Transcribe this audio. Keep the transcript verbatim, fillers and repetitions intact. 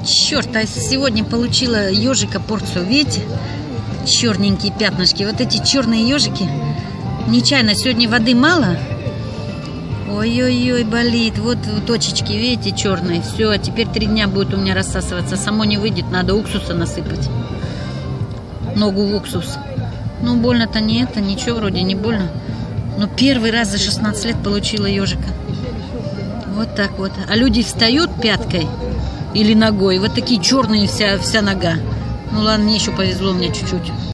Черт, а сегодня получила ежика порцию, видите? Черненькие пятнышки. Вот эти черные ежики. Нечаянно сегодня воды мало. Ой-ой-ой, болит. Вот точечки, видите, черные. Все, а теперь три дня будет у меня рассасываться. Само не выйдет, надо уксуса насыпать. Ногу в уксус. Ну, больно-то не это, ничего вроде не больно. Но первый раз за шестнадцать лет получила ежика. Вот так вот. А люди встают пяткой или ногой. Вот такие черные вся, вся нога. Ну ладно, мне еще повезло, у меня чуть-чуть.